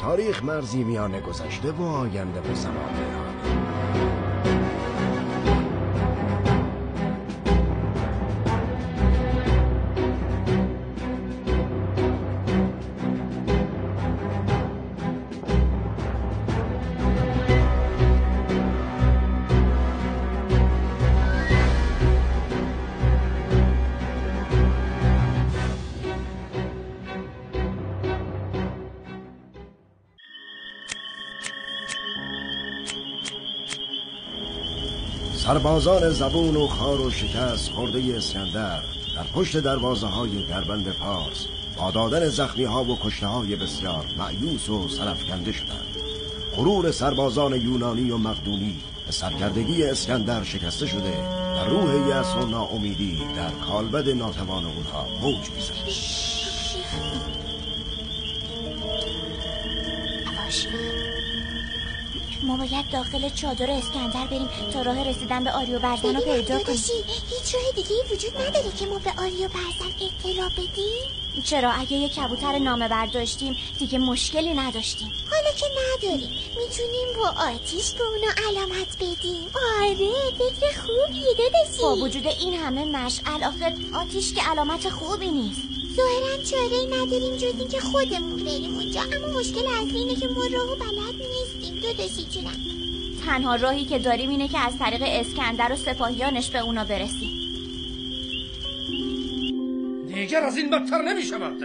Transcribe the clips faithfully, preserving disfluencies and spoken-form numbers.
تاریخ مرزی میان گذشته و آینده و زمان نهانی. سربازان زبون و خار و شکست خورده اسکندر در پشت دروازه های دربند پارس با دادن زخمی ها و کشته های بسیار مأیوس و سرفکنده شدند. غرور سربازان یونانی و مقدونی به سرکردگی اسکندر شکسته شده و روح یأس و ناامیدی در کالبد ناتوان اونها موج می‌زد. ما باید داخل چادر اسکندر بریم تا راه رسیدن به آریو برزن رو پیدا کنیم. هیچ راه دیگه وجود نداره که ما به آریو برزن اطلاع بدیم؟ چرا اگه یه کبوتر نامه برداشتیم دیگه مشکلی نداشتیم. حالا که نداریم میتونیم با آتیش به اونا علامت بدیم. آره فکر خوبیه داداشی. با وجود این همه مشعل آخه آتیش که علامت خوبی نیست. ظاهرا چاره‌ای نداریم جز اینکه خودمون بریم اونجا، اما مشکل اصلی اینه که ما راهو بلد نیستیم داداشی جونم. تنها راهی که داریم اینه که از طریق اسکندر و سپاهیانش به اونا برسیم. دیگر از این بدتر نمی‌شود.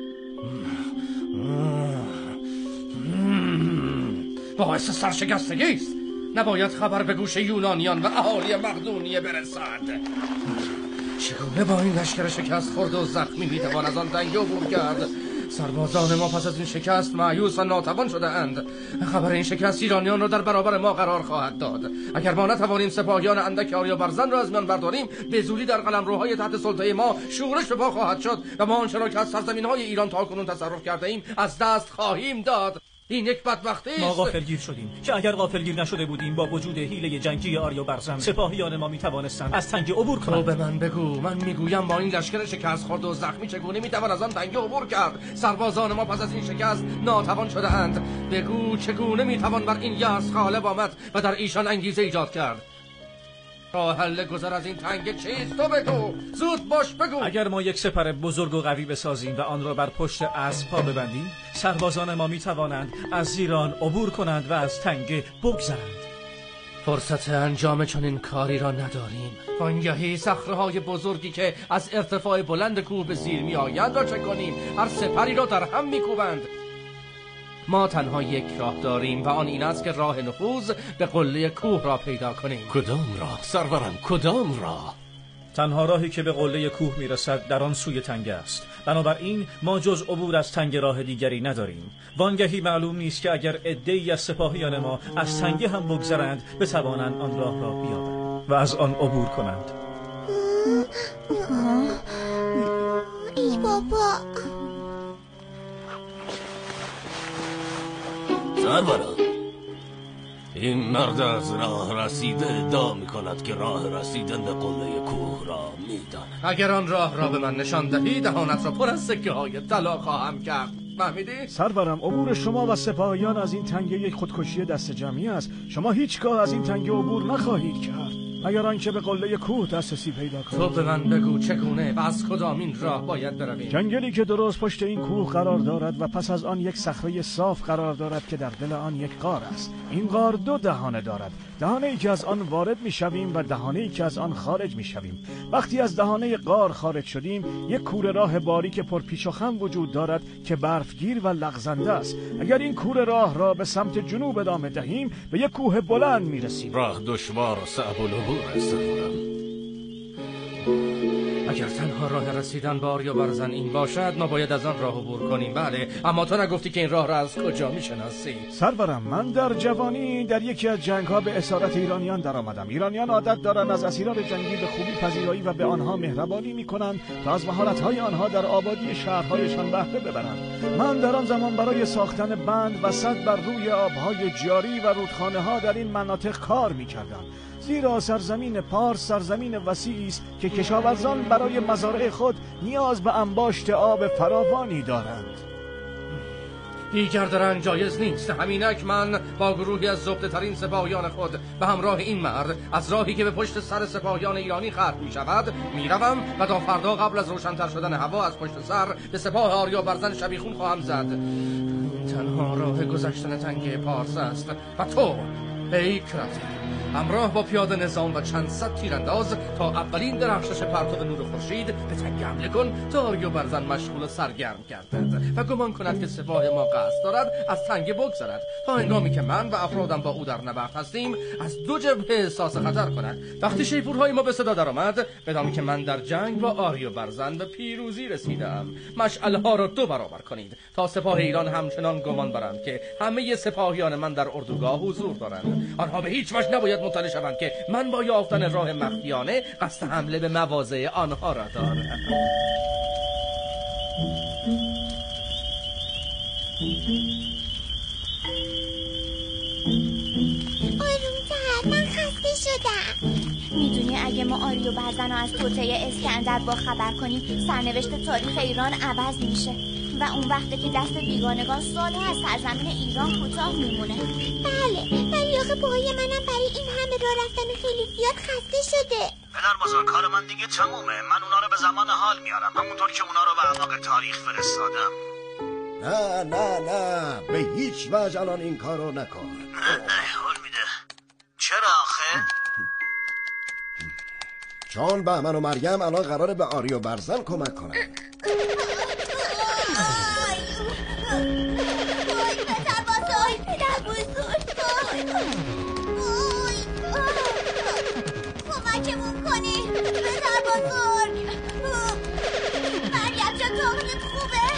باعث سرشکستگی است. نباید خبر به گوش یونانیان و اهالی مقدونیه برسد. چگونه با این لشکر شکست خورده و زخمی میتوان از آن تنگه عبور کرد؟ سربازان ما پس از این شکست مایوس و ناتوان شده اند. خبر این شکست ایرانیان را در برابر ما قرار خواهد داد. اگر ما نتوانیم سپاهیان اندک آریا برزن را از میان برداریم، به زودی در قلمروهای تحت سلطه ما شورش به پا خواهد شد و ما آنچه را که از سرزمین‌های ایران تاکنون تصرف کرده ایم از دست خواهیم داد. این یک بدبختی است. ما غافلگیر شدیم که اگر غافلگیر نشده بودیم با وجود حیله جنگی آریا برزن سپاهیان ما میتوانستند از تنگه عبور کنند. تو به من بگو، من میگویم با این لشکر شکست خورده و زخمی چگونه میتوان از آن تنگه عبور کرد؟ سربازان ما پس از این شکست ناتوان شده اند. بگو چگونه میتوان بر این یأس غالب آمد و در ایشان انگیزه ایجاد کرد؟ راه حل گذر از این تنگه چیست؟ تو بگو، زود باش بگو. اگر ما یک سپر بزرگ و قوی بسازیم و آن را بر پشت اسب پا ببندیم، سربازان ما می توانند از ایران عبور کنند و از تنگه بگذرند. فرصت انجام چنین کاری را نداریم. وانگهی صخره‌های بزرگی که از ارتفاع بلند کوه به زیر می آیند را چه کنیم؟ هر سپری را در هم می کوبند. ما تنها یک راه داریم و آن این است که راه نفوذ به قله کوه را پیدا کنیم. کدام راه سرورم؟ کدام راه؟ تنها راهی که به قله کوه میرسد در آن سوی تنگه است. بنابراین ما جز عبور از تنگه راه دیگری نداریم. وانگهی معلوم نیست که اگر عده‌ای از سپاهیان ما از تنگه هم بگذرند بتوانند آن راه را بیابند و از آن عبور کنند. ای بابا. سرورم، این مرد از راه رسیده ادعا می کند که راه رسیدن به قله کوه را می داند. اگر آن راه را به من نشان دهی دهانت را پر از سکه های طلا خواهم کرد. فهمیدی؟ سرورم، عبور شما و سپاهیان از این تنگه یک خودکشی دست جمعی است. شما هیچگاه از این تنگه عبور نخواهید کرد اگر آنکه به قله کوه دسترسی پیدا کنید. تو به من بگو چگونه و از کدامین راه باید برویم؟ جنگلی که درست پشت این کوه قرار دارد و پس از آن یک صخره صاف قرار دارد که در دل آن یک غار است. این غار دو دهانه دارد، دهانه ای که از آن وارد می شویم و دهانه ای که از آن خارج می شویم. وقتی از دهانه غار خارج شدیم، یک کوره راه باریک پر پیچ و خم وجود دارد که برفگیر و لغزنده است. اگر این کوره راه را به سمت جنوب ادامه دهیم به یک کوه بلند می رسیم. راه دشوار و صعب العبور است سرورم. اگر تنها راه رسیدن به آریا برزن این باشد ما باید از آن راه عبور کنیم. بله، اما تو نگفتی که این راه را از کجا میشناسی؟ سرورم، من در جوانی در یکی از جنگ‌ها به اسارت ایرانیان در آمدم. ایرانیان عادت دارند از اسیران جنگی به خوبی پذیرایی و به آنها مهربانی می‌کنند تا از مهارت‌های آنها در آبادی شهرهایشان بهره ببرند. من در آن زمان برای ساختن بند و سد بر روی آب‌های جاری و رودخانه‌ها در این مناطق کار می‌کردم. زیرا سرزمین پارس سرزمین وسیعی است که کشاورزان برای مزارع خود نیاز به انباشت آب فراوانی دارند. دیگر درنگ جایز نیست. همینک من با گروهی از زبده ترین سپاهیان خود به همراه این مرد از راهی که به پشت سر سپاهیان ایرانی ختم می شود می روم و تا فردا قبل از روشن‌تر شدن هوا از پشت سر به سپاه آریابرزن شبیخون خواهم زد. تنها راه گذشتن تنگه پارس است و تو ای کراتر همراه با پیاده نظام و چند صد تیرانداز تا اولین درخشش پرتو نور خورشید به تنگه حمله کن تا آریابرزن مشغول سرگرم گردد و گمان کند که سپاه ما قصد دارد از تنگه بگذرد تا هنگامی که من و افرادم با او در نبرد هستیم از دو جبهه احساس خطر کند. وقتی شیپورهای ما به صدا درآمد بدانید که من در جنگ با آریابرزن به پیروزی رسیدم. مشعل‌ها را دو برابر کنید تا سپاه ایران همچنان گمان برند که همه سپاهیان من در اردوگاه حضور دارند. آنها به هیچ وجه نباید مطلع شوند که من با یافتن راه مخفیانه قصد حمله به مواضع آنها را دارم. آروم‌تر، من خسته شدم. میدونی اگه ما آریابرزن رو از توطئه اسکندر با خبر کنیم سرنوشت تاریخ ایران عوض میشه و اون وقته که دست بیگانگان سالها از سرزمین ایران کوتاه میمونه. بله، ولی آخه پاهای منم برای این همه راه رفتن خیلی زیاد خسته شده. پدر بزرگ کار من دیگه تمومه. من اونا رو به زمان حال میارم، همونطور که اونا رو به اعماق تاریخ فرستادم. نه نه نه به هیچ وجه الان این کارو نکن. حال میده. چرا آخه؟ چون بهمن و مریم الان قراره به آریابرزن کمک کنن. پدر بزرگ، پدر بزرگ، کمکمون کنی پدر بزرگ. مریم جان حالت خوبه؟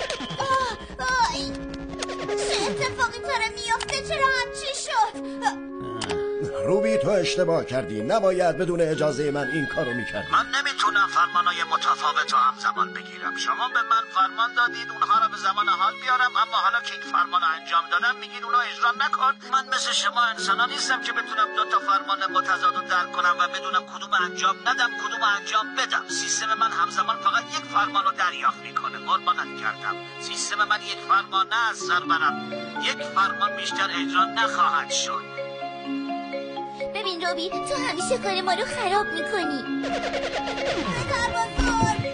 چه اتفاقی داره میافته؟ چرا همچی شد؟ روبی تو اشتباه کردی، نباید بدون اجازه من این کارو میکردی. من نمیتونم فرمانای متفاوت رو همزمان بگیرم. شما به من فرمان دادید اونها رو به زمان حال بیارم، اما حالا که این فرمان رو انجام دادم میگین اونو اجرا نکن. من مثل شما انسانا نیستم که بتونم دو تا فرمان متضاد رو درک کنم و بدونم کدوم انجام ندم کدوم انجام بدم. سیستم من همزمان فقط یک فرمان رو دریافت میکنه. قربانت کردم سیستم من یک فرمان نه از سر برم، یک فرمان بیشتر اجرا نخواهد شد. ببین روبی، تو همیشه کار ما رو خراب میکنی. پدر بزرگ.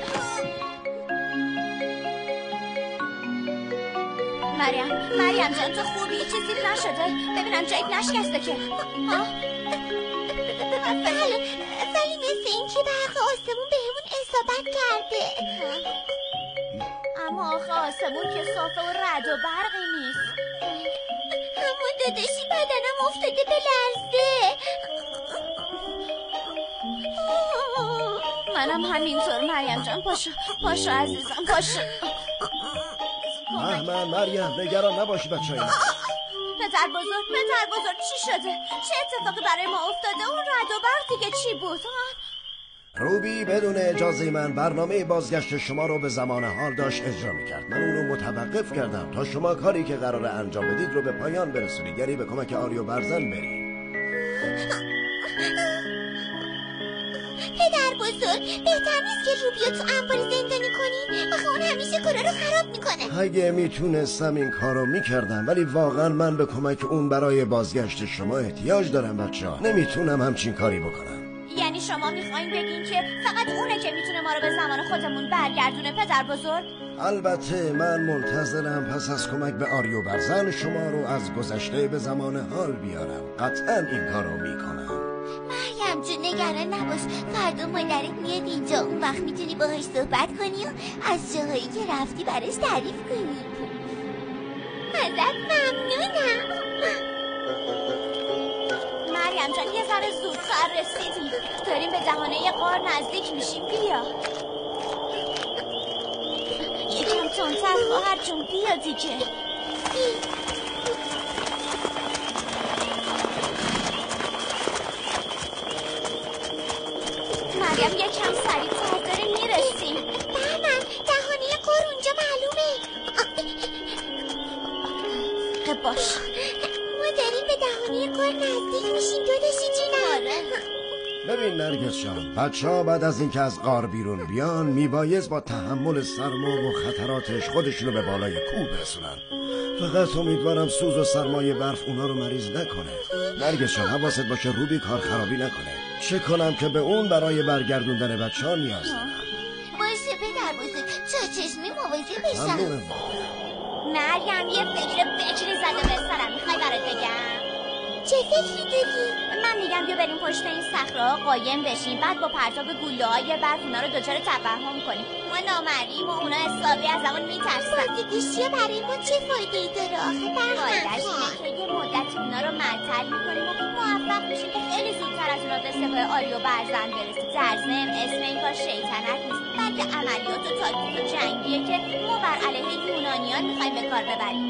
مریم مریم جان تو خوبی؟ چیزی نشده؟ ببینم جایت نشکسته که؟ ها؟ بله، ولی مثل این که برق آسمون بهمون اصابت کرده. اما آخه آسمون که صافه و رد و برقی نیست. اما داداشی بدنم افتاده به لرزه. منم همینطور مریم جان. پاشو پاشو عزیزم پاشو. بهمن مریم نگران نباشی بچه‌ای. پدر بزرگ پدر بزرگ چی شده؟ چه اتفاقی برای ما افتاده؟ اون رد و برق دیگه چی بود؟ روبی بدون اجازه من برنامه بازگشت شما رو به زمان حال داشت اجرا میکرد. من اونو متوقف کردم تا شما کاری که قراره انجام بدید رو به پایان برسونید، یعنی به کمک آریابرزن برید. پدر بزرگ، بهتر نیست که روبیو تو انبار زندانی کنی؟ آخه اون همیشه کارا رو خراب میکنه. اگه میتونستم این کارو میکردم، ولی واقعا من به کمک اون برای بازگشت شما احتیاج دارم بچه ها. نمیتونم همچین کاری بکنم. یعنی شما میخواین بگین که فقط اونه که میتونه ما رو به زمان خودمون برگردونه پدر بزرگ؟ البته من منتظرم پس از کمک به آریابرزن شما رو از گذشته به زمان حال بیارم. قطعا این کارو میکنم. مریم جون نگران نباش، فردا مادرت میاد اینجا، اون وقت میتونی باهاش صحبت کنی و از جاهایی که رفتی براش تعریف کنی. ازت ممنونم. مریم جان یه ذره زودتر رسیدیم، داریم به دهانه غار نزدیک میشیم. بیا یکم تندتر خواهر جون، بیا دیگه. مریم یکم سریعتر داریم میرسیم. بهمن دهانه غار اونجا معلومه. باش ما داریم به دهانه غار نزدیک میشیم. داداشی جونم. ببین نرگس جان، بچه ها بعد از اینکه از غار بیرون بیان میبایست با تحمل سرما و خطراتش خودشونو به بالای کوه برسونن. فقط امیدوارم سوز و سرمایه برف اونا رو مریض نکنه. نرگس جان حواست باشه روبی کار خرابی نکنه. چه کنم که به اون برای برگردوندن بچه ها نیاز دارم. باشه پدر بزرگ، چشمی مواظب بشم. ممنونم. مریم یه فکر بکری زده به سرم، میخوای برات بگم؟ چه فکری داری؟ من میگم بیا بریم پشت این صخره‌ها قایم بشیم، بعد با پرتاب گلوهای برف اونا رو دچار توهم کنیم. ما نامریم و اونا حسابی از همون میترسن. دیگه برای ما چه فایده ای داره آخه؟ فایده‌اش اینه که یه مدت اونا رو معطل میکنیم و موفق میشیم که خیلی زودتر از اونا به سپاه آریو برزن برسیم. در ضمن اسم این کار شیطنت نیست، بلکه عملیات و تاکتیک جنگیه که ما بر علیه یونانیان میخوایم به کار ببریم.